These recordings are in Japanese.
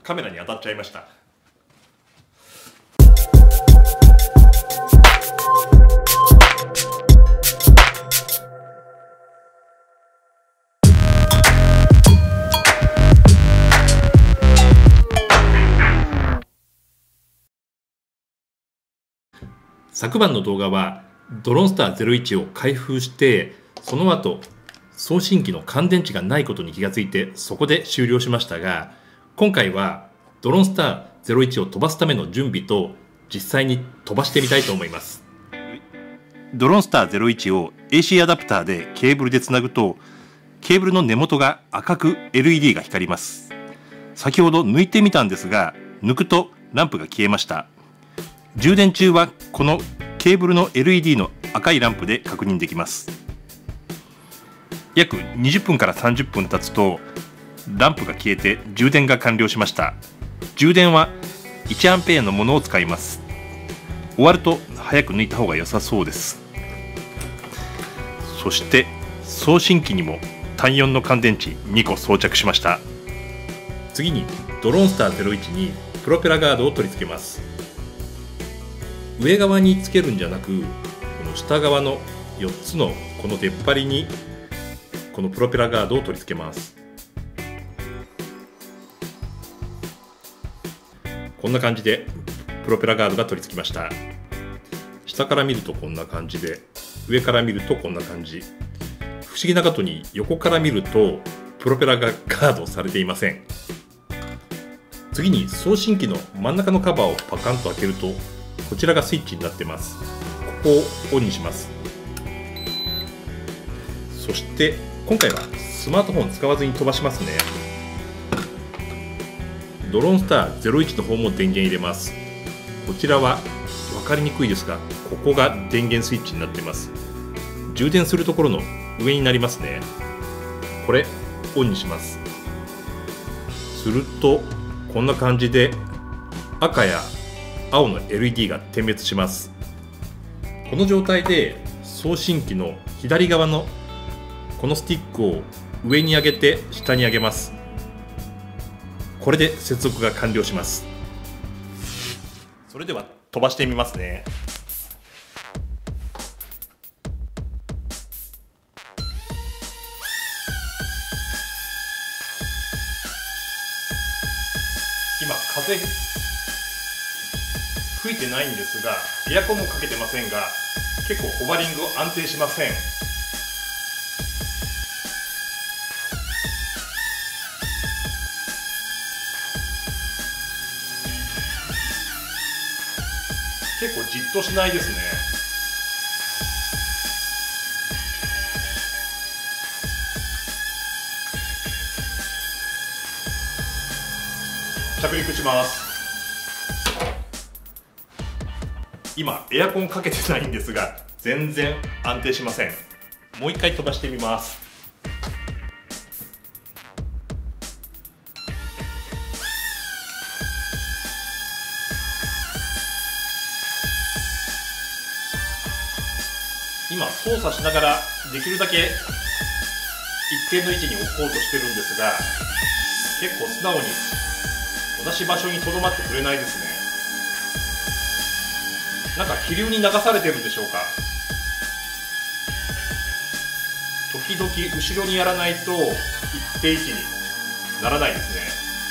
カメラに当たっちゃいました。昨晩の動画はドローンスター01を開封して、その後送信機の乾電池がないことに気がついて、そこで終了しましたが、今回はドローンスター01を飛ばすための準備と実際に飛ばしてみたいと思います。ドローンスター01を AC アダプターでケーブルでつなぐと、ケーブルの根元が赤く LED が光ります。先ほど抜いてみたんですが、抜くとランプが消えました。充電中はこのケーブルの LED の赤いランプで確認できます。約20分から30分経つとランプが消えて充電が完了しました。充電は 1A のものを使います。終わると早く抜いた方が良さそうです。そして送信機にも単4の乾電池2個装着しました。次にドローンスター01にプロペラガードを取り付けます。上側につけるんじゃなく、この下側の4つのこの出っ張りにこのプロペラガードを取り付けます。こんな感じでプロペラガードが取り付きました。下から見るとこんな感じで、上から見るとこんな感じ。不思議なことに横から見るとプロペラがガードされていません。次に送信機の真ん中のカバーをパカンと開けると、こちらがスイッチになっています。ここをオンにします。そして今回はスマートフォン使わずに飛ばしますね。ドローンスター01の方も電源入れます。こちらは分かりにくいですが、ここが電源スイッチになっています。充電するところの上になりますね。これオンにします。するとこんな感じで赤や青の LED が点滅します。この状態で送信機の左側のこのスティックを上に上げて下に上げます。これで接続が完了します。それでは飛ばしてみますね。今風吹いてないんですが、エアコンもかけてませんが、結構ホバリング安定しません。結構じっとしないですね。着陸します。今エアコンかけてないんですが、全然安定しません。もう一回飛ばしてみます。今操作しながらできるだけ一定の位置に置こうとしてるんですが、結構素直に同じ場所にとどまってくれないですね。なんか気流に流されてるんでしょうか。時々後ろにやらないと一定位置にならないです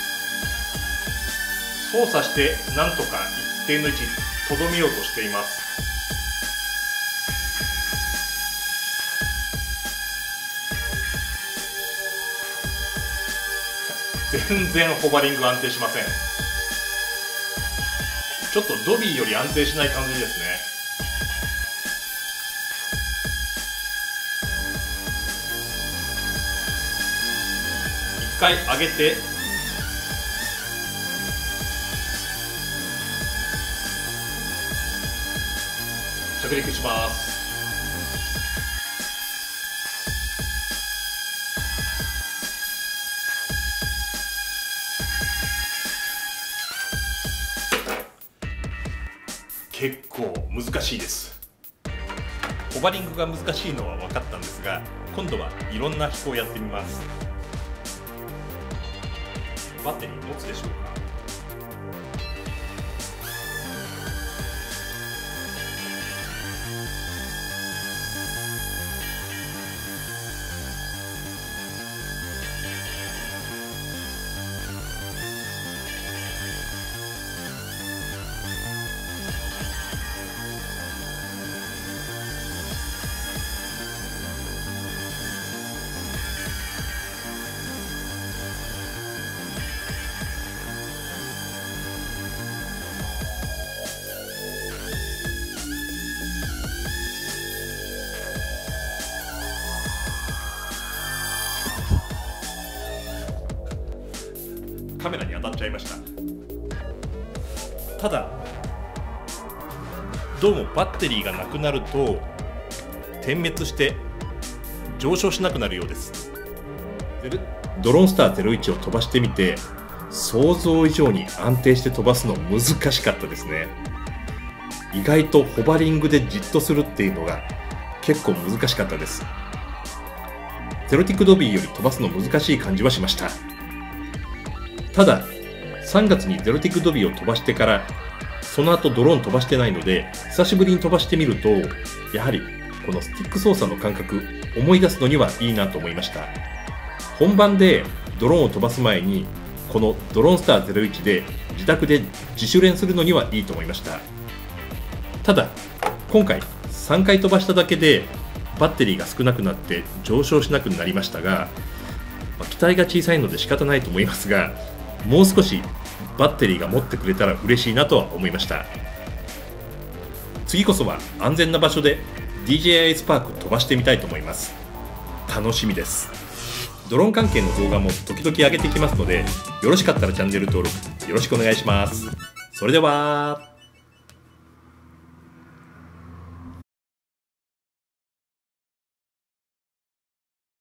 ね。操作してなんとか一定の位置にとどめようとしています。全然ホバリング安定しません。ちょっとドビーより安定しない感じですね。一回上げて着陸します。結構難しいです。ホバリングが難しいのは分かったんですが、今度はいろんな飛行をやってみます。バッテリー持つでしょうか。 カメラに当たっちゃいました。ただどうもバッテリーがなくなると点滅して上昇しなくなるようです。ドローンスター01を飛ばしてみて想像以上に安定して飛ばすの難しかったですね。意外とホバリングでじっとするっていうのが結構難しかったです。ゼロティックドビーより飛ばすの難しい感じはしました。ただ3月にゼロティックドビーを飛ばしてからその後ドローン飛ばしてないので久しぶりに飛ばしてみるとやはりこのスティック操作の感覚思い出すのにはいいなと思いました。本番でドローンを飛ばす前にこのドローンスター01で自宅で自主練するのにはいいと思いました。ただ今回3回飛ばしただけでバッテリーが少なくなって上昇しなくなりましたが、機体が小さいので仕方ないと思いますが、もう少しバッテリーが持ってくれたら嬉しいなとは思いました。次こそは安全な場所で DJI スパーク飛ばしてみたいと思います。楽しみです。ドローン関係の動画も時々上げていきますので、よろしかったらチャンネル登録よろしくお願いします。それでは。